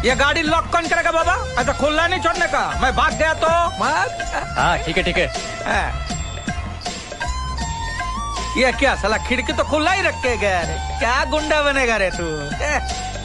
ये गाड़ी लॉक कौन करेगा बाबा? ऐसा खुला नहीं छोड़ने का, मैं भाग गया तो हाँ ठीक है ठीक है। ये क्या साला खिड़की तो खुला ही रख के गया रे, क्या गुंडा बनेगा रे तू?